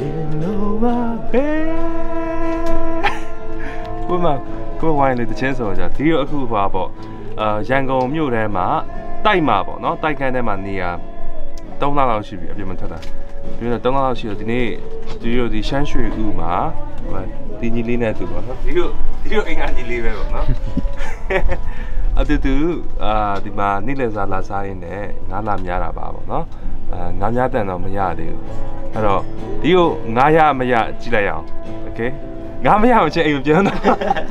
그거 와인을 드셔서 자 뒤에 그 봐봐 양공 묘래마 따이마 봐 너 따이칸에마 니야 동나라시 비면 타다 비면 동나라시 디네 뒤에 디 샹슈이 우마 디니리네 두 봐. 이거 인간일이 왜 봐. 아두두 디마 니레자 라사인데 나남야라 봐 봐. 남야된 너မရသေးဘူးအဲ့တော့ဒီကို900မရကြည့်လိုက်အောင်โอเค900မချင်အိမ်ပြန်တော့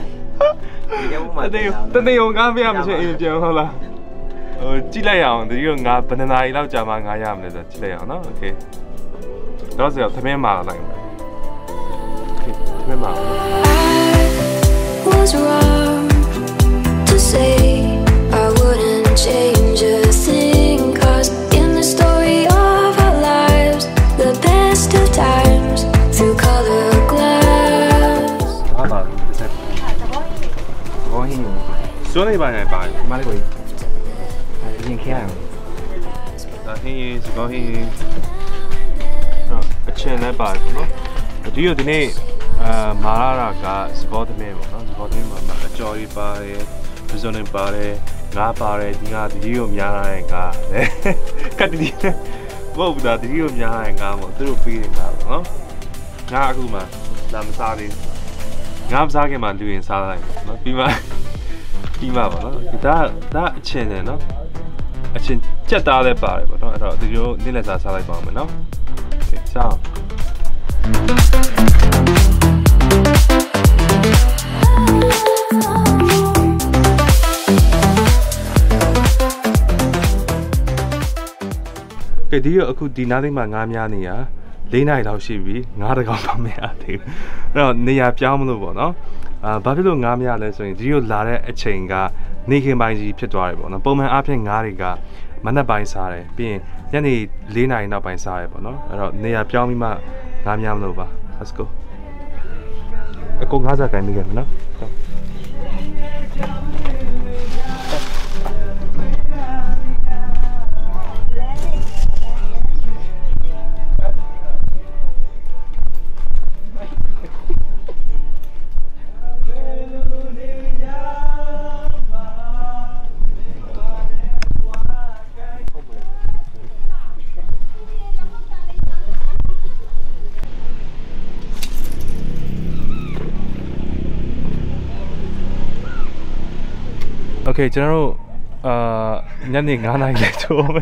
တနေ့ကို900မချင်အိမ်ပြန်ဟုတ်လားဟိုကြည့်လိုက်အောင်ဒီကိုငါဘယ်နှစ်နာရီလောက်ကြာမှ900မလဲဆိုကြည့်လိုက်အောင်နော်โอเคတော့ဆိုသမင်းမာလိုက်မယ်โอเคသမင်းမာ was wrong to say I wouldn't change a thing cause in the story of our lives the best of times through color glass Số này bài này bài mà lấy quỷ nhìn khéo là thì có thì ở trên này bài nó chủ yếu thì này mà là cả sport này mà nó sport này mà cho đi bài bây này bài ngã bài thì ngã thì nhiều nhà này cả cái gì vô đã thì nhiều nhà này cả mà tôi biết ngã nó ngã cũng mà làm sao đi ngã sao cái mà luyện sao này nó bị mà 이마 봐, 나 체네, 너, 체, 째다래 봐래 봐, 너, 이거 니네 다 살아야 봐, 너, 자. 그 뒤에 그 디나링만 가면이야, 레나이 나오시비, 나를 가면 돼. 너, 네야 뺨으로 봐, 너. 바빌로 가면은 소위 디오 라레 에체인가 네개 많이 필요하래 봐. 보면 앞에 가리가 만나 많이 사래. 빈 얘네 레나이나 많이 사래 봐. 너. 그래서 네야 뺨이만 가면으로 봐. Let's go. 꼭 가자 가니겠나? 오케이, 저는 년이 가나이 처음에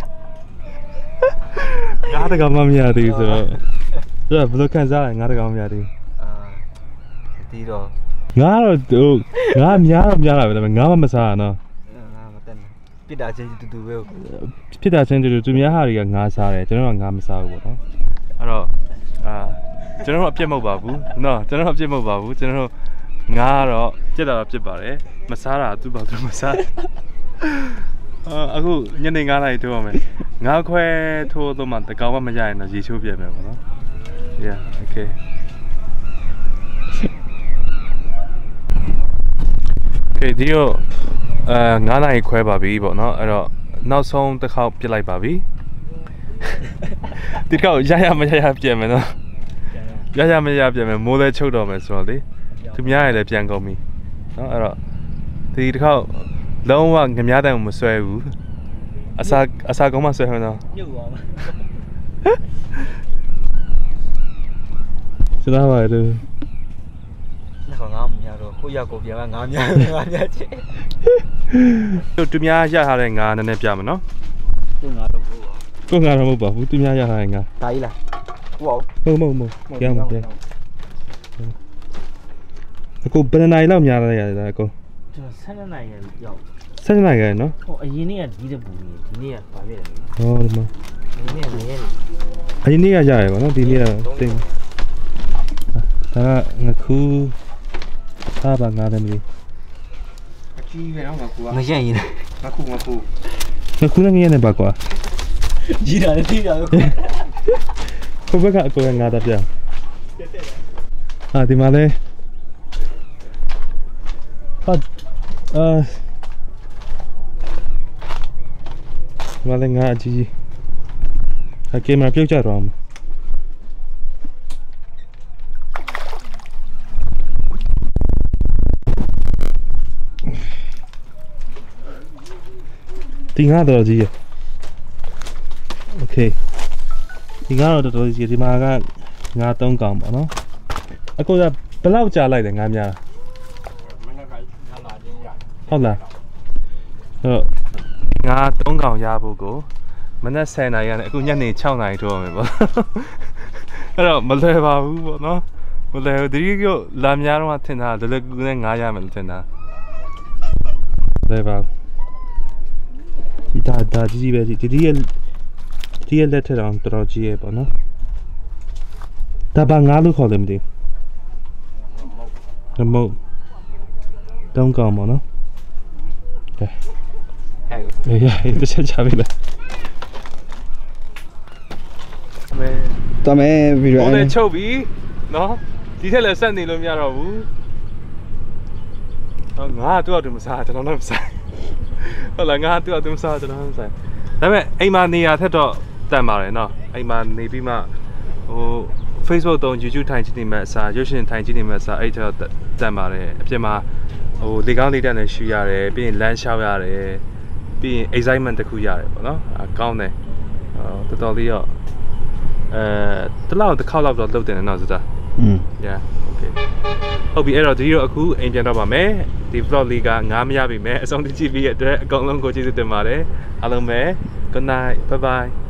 나도 감사합니다. 그래서 저 블록한 사람 나도 감사합니다. 뒤로 나로 나 미안하다. 나만 사나. 피다 체인지 두두고 피다 체인지를 좀 야하리가 나 사래. 저는 나 사고. 알아. 저는 앞에 못 봐부. 너 저는 앞에 못 봐부. 저는 나로 제대로 앞에 봐래. 마사라 두 봐도 마사. 아고 년에 가나이 도면 나 쾌 토도만 가와 마자이나 지초 비면 거. 야, 오케이. 오케이, 디오 나나이 쾌 바비 뭐 너. 그래서နောက်ဆုံးတစ်ခေါက်ပြစ်လိုက်ပါပြီဒီကောက်ရမရပြမယ်နော်ရမရပြမယ်မိုးလဲချုပ်တော့မယ်ဆိုတော့လေသူများရလည်းပြန်ကုန်ပြီနော်အဲ့တော့ဒီတစ်ခေါက်လုံးဝငမြတဲ့မဆွဲဘူးအစာကောင်းမှဆွဲမှတော့ညှို့ပါမယ်စတာပါလေငါမများတော့ကိုရောက်ကိုပြန်ငါများချစ်သူများရထားတဲ့ငါနည်းနည်းပြမယ်နော်သူငါတော့ဘူးကိုငါတော့မဟုတ်ပါဘူးသူများရထားတဲ့ငါဒါကြီးလားဟုတ်မဟုတ်ပြန်အခုဘယ်နိုင်လောက်များရတာအကိုကျွန်တော်7နိုင်ရောက် 7နိုင်ရနော်ဟိုအရင်နေ့ကဒီတဲ့ပူနေဒီနေ့ကဘာဖြစ်လဲဟောဒီမှာဒီနေ့ကနေအရင်နေ့ကရရပါနော်ဒီနေ့ကတင်ဒါကငခုသားပါငါတယ်မလို့အကြီးပဲနော်ငခုကမရရင်ငခုလည်းငရဲနေပါကွာကြီးတာတိတာကိုဘက်ကအကိုငါတာပြဒီမှာလေမလည်းငါအကြီးကင်မရာပြုတ်ကြတော့မှာဒီငါတော့ကြီးရ Okay ဒီငါတော့တော်တော်ကြီးဒီမှာကငါ3កောင်ပေါ့နော်အခုကဘယ်လောက်ကြာလိုက်လဲငါများဟုတ်လားငါ3កောင်ရဖို့ကိုမနက်10နာရီကနေအခုညနေ6နာရီထိုးရမယ်ပေါ့အဲ့တော့မလွယ်ပါဘူးပေါ့နော်မလွယ်ဘူးဒီကလာများတော့ထင်တာလွယ်ကူနဲ့9ရမယ်လို့ထင်တာလွယ်ပါဒီဒါကြီးပဲဒီရဲ့လက်ထက်တော့တော်တော်ကြီးရဲ့ပေါ့နော်ဒါဘာငါလို့ခေါ်တယ်မသိဘူး remote တုံးကောင်ပေါ့နော်ကဲဟဲ့တချက်ချပေးလိုက်တော်မယ်ဗီဒီယိုဟိုလည်းချုပ်ပြီနော်ဒီထက်လည်းဆက်နေလို့မရတော့ဘူးငါတို့တော့မစားကျွန်တော်တော့မစားဟုတ်လားငါတို့တော့မစားကျွန်တော်မစားဒါပေမဲ့အိမ်မှာနေရာထက်တော့တန်ပါတယ်နော်အိမ်မှာနေပြီးမှဟို Facebook တုံး YouTube ထိုင်ကြည့်နေမှအစားရုပ်ရှင်ထိုင်ကြည့်နေမှအစားအဲ့ထက်တန်ပါတယ်အပြင်မှာဟိုလေကောင်းလေးတက်နေရှူရတယ်ပြီးရင်လမ်းလျှောက်ရတယ်ပြီးရင် excitement တစ်ခုရတယ်ပေါ့နော်ကောင်းတယ်တော်တော်လေးတော့တလောက်တစ်ခေါက်လောက်တော့လုပ်တယ်နော်ဆိုတာyeah okay ဟုတ်ပြီအဲ့တော့ဒီတော့အခုအိမ်ပြန်တော့ပါမယ်ဒီ vlog လေးကငါမရပြီမယ်အဆုံးထိကြည့်ပြီးရတဲ့အတွက်အကုန်လုံးကိုကျေးဇူးတင်ပါတယ်အားလုံးပဲ good night bye bye